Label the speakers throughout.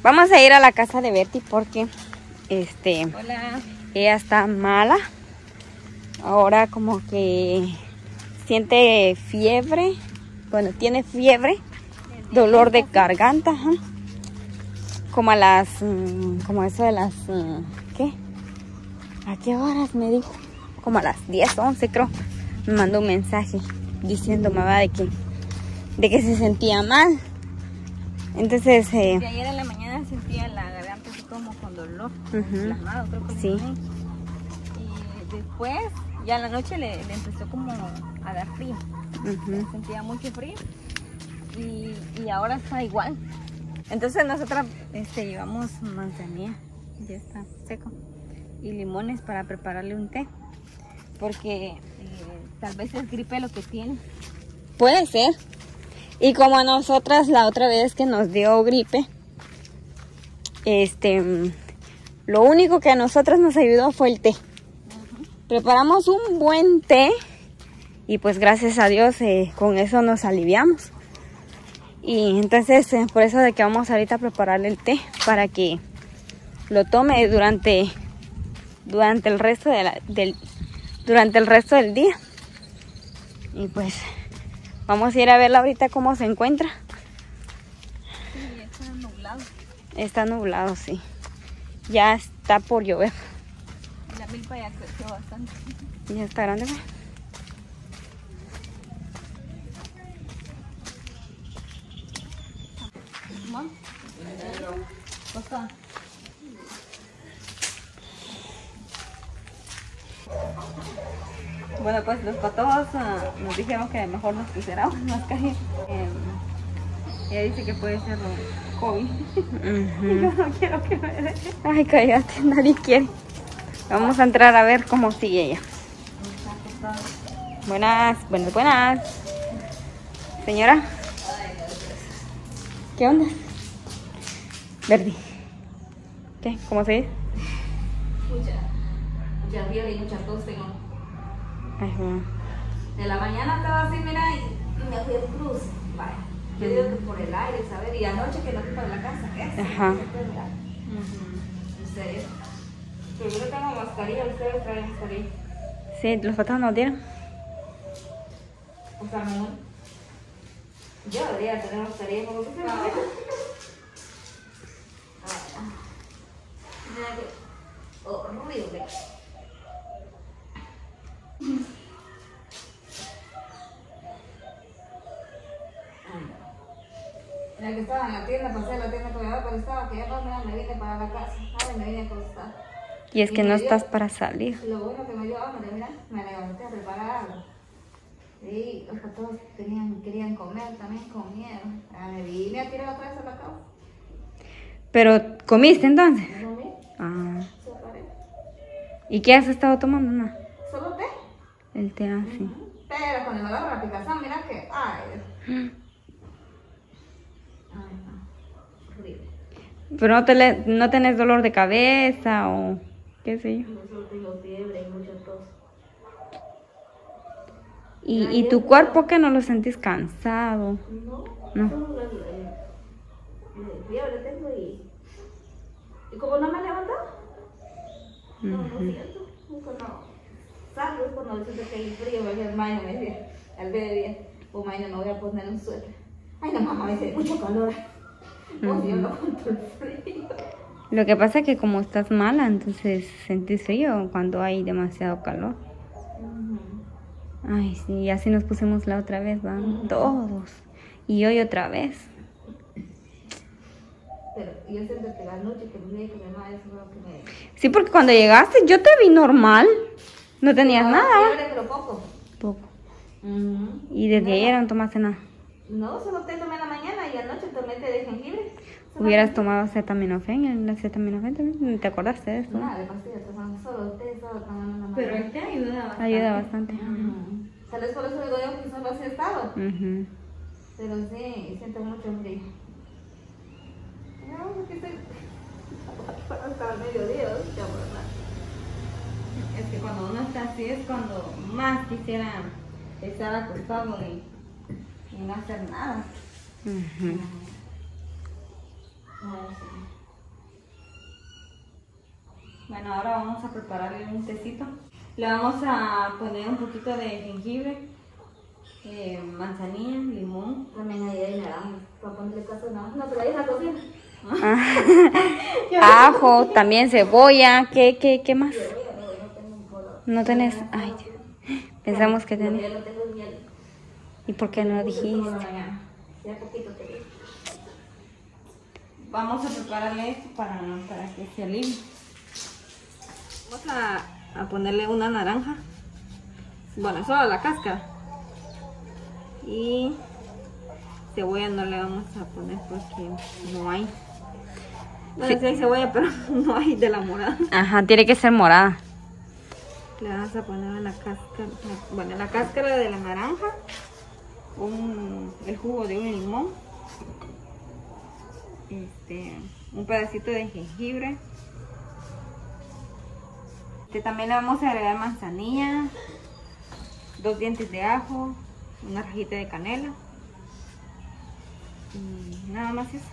Speaker 1: Vamos a ir a la casa de Betty porque
Speaker 2: Hola.
Speaker 1: ella está mala. Ahora como que siente fiebre. Bueno, tiene fiebre, dolor de garganta, ajá. Como a las, como eso de las, ¿qué? ¿A qué horas me dijo? Como a las 10, 11 creo. Me mandó un mensaje diciéndome de que se sentía mal. Entonces,
Speaker 2: que ayer en la mañana sentía la garganta así como con dolor, inflamado, creo que
Speaker 1: sí.
Speaker 2: Y después, ya en la noche le empezó como a dar frío. Sentía mucho frío y ahora está igual. Entonces nosotros llevamos manzanilla, ya está seco, y limones para prepararle un té, porque tal vez es gripe lo que tiene.
Speaker 1: Puede ser. Y como a nosotras la otra vez que nos dio gripe, lo único que a nosotras nos ayudó fue el té. Preparamos un buen té y pues gracias a Dios con eso nos aliviamos. Y entonces por eso de que vamos ahorita a prepararle el té para que lo tome durante el resto durante el resto del día. Y pues vamos a ir a verla ahorita cómo se encuentra.
Speaker 2: Sí, está nublado.
Speaker 1: Está nublado, sí. Ya está por llover.
Speaker 2: La milpa ya creció bastante.
Speaker 1: Ya está grande, ¿ve?
Speaker 2: ¿Cómo?
Speaker 1: Bueno, pues los patojos nos dijeron que mejor nos pusiéramos mascarilla. Ella dice que puede ser COVID. Yo no quiero que me dé. Ay, cállate, nadie quiere. Vamos a entrar a ver cómo sigue ella. Buenas. Señora. ¿Qué onda? Verdi. ¿Qué? ¿Cómo se dice?
Speaker 2: Mucha fiebre y mucha tos tengo.
Speaker 1: Ay, bueno.
Speaker 2: De la mañana estaba así, mira, y me fui al cruz. Vaya. Yo digo que por el aire, ¿sabes? Y anoche que no fui para la casa.
Speaker 1: Ajá.
Speaker 2: En serio. Pero yo no tengo mascarilla, ustedes traen mascarilla.
Speaker 1: Sí, los patojos nos dieron.
Speaker 2: O sea, no. Yo debería tener mascarilla como que se va. Mira que horrible. La que estaba en la tienda, pasé a la tienda con mi mamá, pero estaba que ya no me vine para la casa. Ahora me vine a acostar.
Speaker 1: Y es que no estás para salir.
Speaker 2: Lo bueno que me dio hambre, mira, me levanté a preparar algo. Y los que todos querían comer, también comieron. Me vine a tirar otra vez a la casa.
Speaker 1: ¿Pero comiste entonces?
Speaker 2: ¿No vi?
Speaker 1: Ah.
Speaker 2: Se paré.
Speaker 1: ¿Y qué has estado tomando? No.
Speaker 2: ¿Solo té?
Speaker 1: El té así.
Speaker 2: Pero cuando me agarro la picazón, mira que... Ay, no. Horrible.
Speaker 1: ¿Pero no tenés dolor de cabeza o qué sé yo?
Speaker 2: Yo solo tengo fiebre y mucha tos.
Speaker 1: ¿Y tu cuerpo que no lo sentís cansado?
Speaker 2: No. Solo fiebre tengo y como no me he levantado, no siento. Cuando salgo es cuando siento que hay frío, me decía, Mayna, me decía, al bebé, o Mayna, me voy a poner un suéter. Ay, no, mamá, me dice, mucho calor. No, si yo no aguanto el frío.
Speaker 1: Lo que pasa es que como estás mala, entonces sentís frío cuando hay demasiado calor. Ay, sí, así nos pusimos la otra vez, van todos. Y hoy otra vez.
Speaker 2: Pero yo siento que la noche que me dije que mi mamá es lo que me...
Speaker 1: Sí, porque cuando llegaste yo te vi normal. No tenías nada.
Speaker 2: Fiebre, pero poco.
Speaker 1: Poco. Y desde ayer no tomaste nada.
Speaker 2: No, solo té tomé en la mañana y anoche tomé té de jengibre.
Speaker 1: Hubieras tomado acetaminofén, el acetaminofén también. ¿Te acordaste de eso?
Speaker 2: Nada de pastillas, tomando solo té, solo tomando en la mañana.
Speaker 3: Pero el té ayuda bastante.
Speaker 1: Ayuda bastante.
Speaker 2: Tal vez por eso digo yo que solo así he estado. Pero sí, siento mucho frío. No, porque estoy... hasta el mediodía, ¿no?
Speaker 3: Es que cuando uno está así es cuando más quisiera estar acostado y no hacer nada.
Speaker 2: No, sí.
Speaker 3: Bueno, ahora vamos a prepararle un tecito. Le vamos a poner un poquito de jengibre, manzanilla, limón.
Speaker 2: También hay naranja, para ponerle caso de naranja. No, pero ahí es la cocina.
Speaker 1: Ajo, también cebolla. ¿Qué más? ¿No tenés? Ay, pensamos que tenés. ¿Y por qué no dijiste?
Speaker 3: Vamos a prepararle esto para que se alivie. Vamos a ponerle una naranja. Bueno, solo la cáscara. Y cebolla no le vamos a poner porque no hay. Bueno, sí hay cebolla, pero no hay de la morada.
Speaker 1: Ajá, tiene que ser morada.
Speaker 3: Le vamos a poner la cáscara, bueno, la cáscara de la naranja, el jugo de un limón, un pedacito de jengibre. También le vamos a agregar manzanilla, 2 dientes de ajo, una rajita de canela y nada más eso.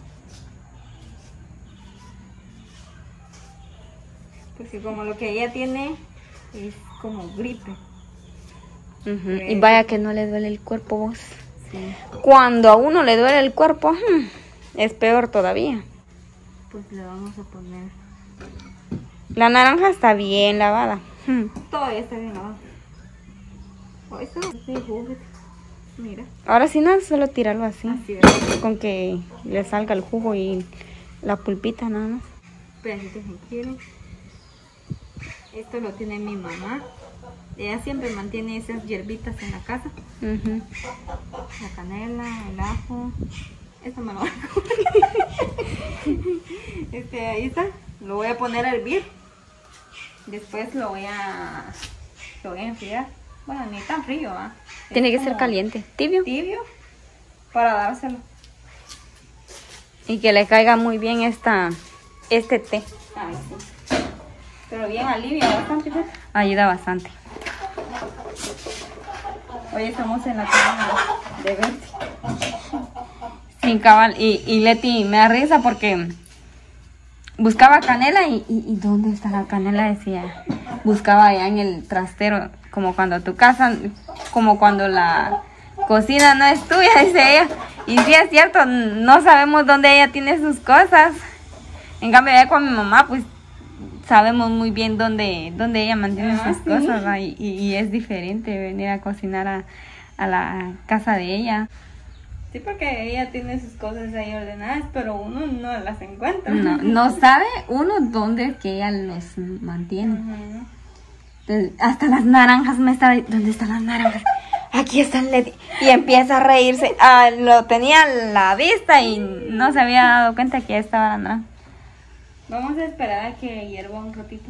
Speaker 3: Porque como lo que ella tiene es como gripe.
Speaker 1: Y vaya que no le duele el cuerpo, vos.
Speaker 3: Sí.
Speaker 1: Cuando a uno le duele el cuerpo, es peor todavía.
Speaker 3: Pues le vamos a poner.
Speaker 1: La naranja está bien lavada.
Speaker 3: Todavía está bien lavado. Oh, esto es jugo. Mira.
Speaker 1: Ahora sí no, solo tirarlo así.
Speaker 3: Así es.
Speaker 1: Con que le salga el jugo y la pulpita nada más.
Speaker 3: Pedacitos de jengibre. Esto lo tiene mi mamá. Ella siempre mantiene esas hierbitas en la casa. La canela, el ajo. Esto me lo voy a comer. Ahí está. Lo voy a poner a hervir. Después lo voy a enfriar. Bueno, ni tan frío, ¿ah?
Speaker 1: Tiene que ser caliente, tibio.
Speaker 3: Tibio para dárselo.
Speaker 1: Y que le caiga muy bien este té.
Speaker 3: Ay, sí. Pero bien alivia bastante.
Speaker 1: Ayuda bastante.
Speaker 3: Hoy estamos en la cama de Betty.
Speaker 1: Sí, cabal. Y Leti me da risa porque buscaba canela y ¿dónde está la canela? Decía. Buscaba allá en el trastero, como cuando tu casa, como cuando la cocina no es tuya, dice ella. Y sí es cierto, no sabemos dónde ella tiene sus cosas. En cambio, allá con mi mamá, pues sabemos muy bien dónde ella mantiene sus cosas, ¿va? Y es diferente venir a cocinar a la casa de ella.
Speaker 3: Sí, porque ella tiene sus cosas ahí ordenadas, pero uno no las encuentra.
Speaker 1: No sabe uno dónde es que ella los mantiene. Entonces, hasta las naranjas me estaba... ¿Dónde están las naranjas? Aquí están, Leti. Y empieza a reírse. Lo tenía a la vista y no se había dado cuenta que ya estaba la naranja.
Speaker 3: Vamos a esperar a que hierva un ratito.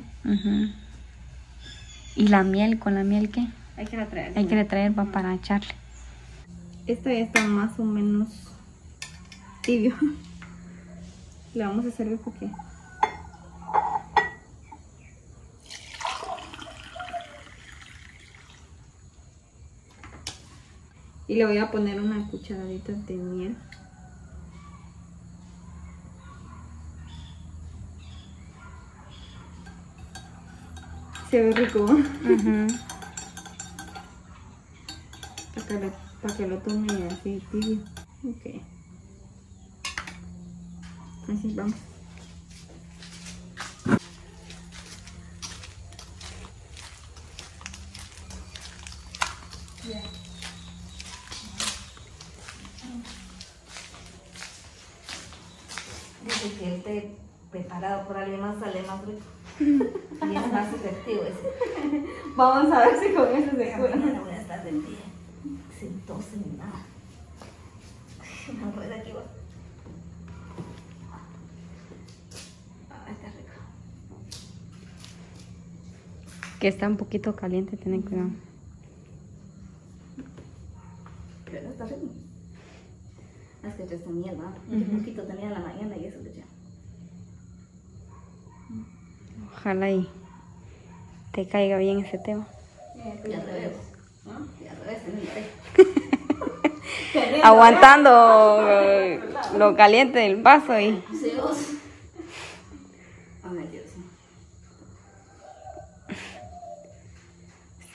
Speaker 1: ¿Y la miel? ¿Con la miel qué?
Speaker 3: Hay que la traer.
Speaker 1: Hay que traer para echarle.
Speaker 3: Esto ya está más o menos tibio. Le vamos a servir porque... Y le voy a poner una cucharadita de miel. Se ve rico. Para que lo tome así tibio. Ok. Así vamos.
Speaker 2: Dice que el té preparado por alguien más sale más rico. Y es más efectivo ese.
Speaker 3: Vamos a ver si con eso se cura.
Speaker 2: Mañana voy a estar del día. Sin tos ni nada. Una rueda aquí va. Está rico.
Speaker 1: Que está un poquito caliente, ten cuidado.
Speaker 2: Pero no está rico. Es que yo tenía, ¿no? Un poquito tenía en la mañana y eso le eché.
Speaker 1: Ojalá y te caiga bien ese tema.
Speaker 2: Y al revés. ¿No? Y al revés, en el té.
Speaker 1: Aguantando lo caliente del vaso y...
Speaker 2: Sí, vos. Ay, Dios mío.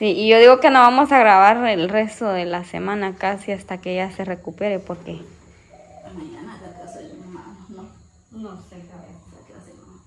Speaker 1: Sí, y yo digo que no vamos a grabar el resto de la semana casi hasta que ella se recupere porque...
Speaker 2: Mañana la casa de mi mamá, no sé qué va a hacer mamá.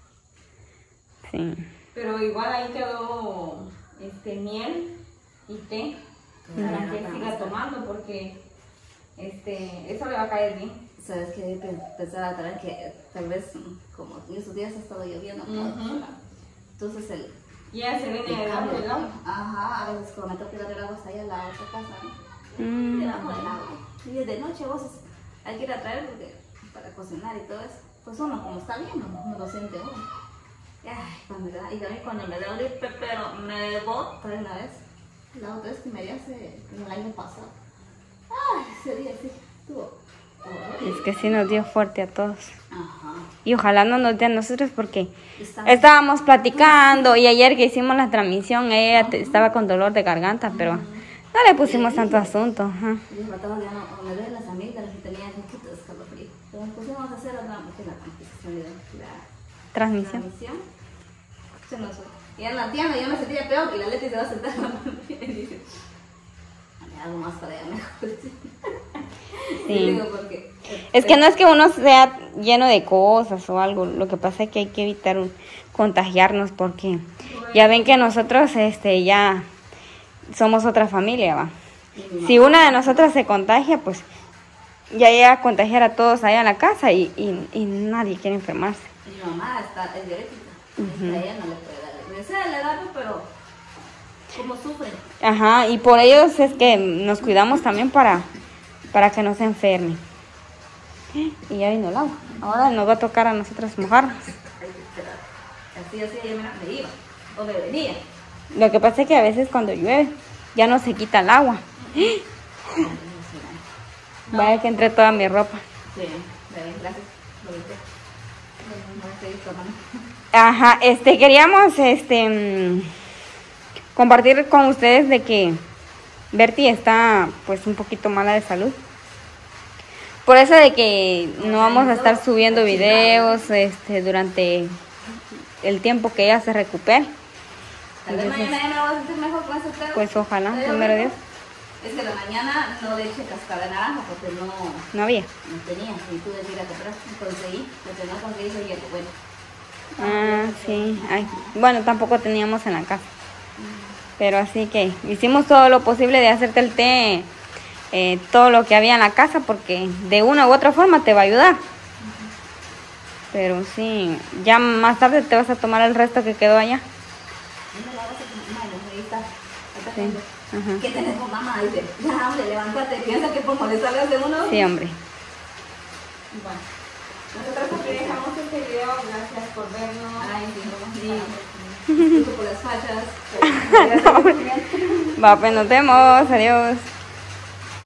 Speaker 1: Sí.
Speaker 3: Pero igual ahí quedó miel y té para que siga tomando porque eso le va a caer bien.
Speaker 2: Sabes que pensaba también que tal vez como en esos días ha estado lloviendo, entonces
Speaker 3: Ya se viene el agua, ¿no?
Speaker 2: Ajá, a veces cuando me toca ir a traer agua hasta allá a la otra casa, ¿no? Debajo del agua. Y de noche vos hay que ir a traer porque para cocinar y todo eso. Pues uno como está bien, no lo siente uno. Ay, y también cuando me da un gripe, pero me bota una vez. La otra vez que me dio en el año pasado. Ay, ese día sí, estuvo.
Speaker 1: Es que sí nos dio fuerte a todos.
Speaker 2: Ajá.
Speaker 1: Y ojalá no nos dé a nosotros porque estábamos platicando y ayer que hicimos la transmisión ella estaba con dolor de garganta, pero no le pusimos tanto asunto. Ajá.
Speaker 2: Y les mataba ya no, me duelen las amígdalas y tenía un poquito de escalofrío. Entonces pusimos a hacer la
Speaker 1: Transmisión.
Speaker 2: Se nos fue. Y ya la tía yo me sentía peor y la Leti se va a sentar en la y dice, me hago más para allá mejor.
Speaker 1: Sí. Es que no es que uno sea lleno de cosas o algo, lo que pasa es que hay que evitar contagiarnos porque ya ven que nosotros ya somos otra familia, ¿va? Si una de nosotras se contagia, pues ya llega a contagiar a todos allá en la casa y nadie quiere enfermarse.
Speaker 2: Mi mamá es diabética, ella no le puede dar. Desea le darlo, pero como sufre.
Speaker 1: Ajá, y por ellos es que nos cuidamos también para que no se enferme. Y ya vino el agua. Ahora nos va a tocar a nosotras mojarnos.
Speaker 2: Así, yo me iba o me venía.
Speaker 1: Lo que pasa es que a veces cuando llueve ya no se quita el agua. Vaya que entre toda mi ropa.
Speaker 2: Sí, gracias.
Speaker 1: Ajá, queríamos compartir con ustedes de que Bertie está pues un poquito mala de salud. Por eso de que no vamos a estar subiendo videos durante el tiempo que ella se recupere.
Speaker 2: Tal vez mañana ya me voy a sentir mejor con ese pedo.
Speaker 1: Pues ojalá, primero Dios.
Speaker 2: Es que la mañana no le eché cascada de naranja porque
Speaker 1: no había.
Speaker 2: No tenía, y tuve que ir a comprar. Conseguí, porque no conseguí ese hielo, bueno.
Speaker 1: Ah, sí. Ay, bueno, tampoco teníamos en la casa. Pero así que hicimos todo lo posible de hacerte el té, todo lo que había en la casa, porque de una u otra forma te va a ayudar. Pero sí, ya más tarde te vas a tomar el resto que quedó allá.
Speaker 2: Sí. ¿Qué tenemos, mamá? Dice, ya, hombre, levántate, piensa que por molestarles de uno.
Speaker 1: Sí, hombre.
Speaker 3: Bueno, nosotros aquí dejamos este video, gracias por vernos.
Speaker 2: Ay, sí, por las fachas.
Speaker 1: Va, pues nos vemos, adiós.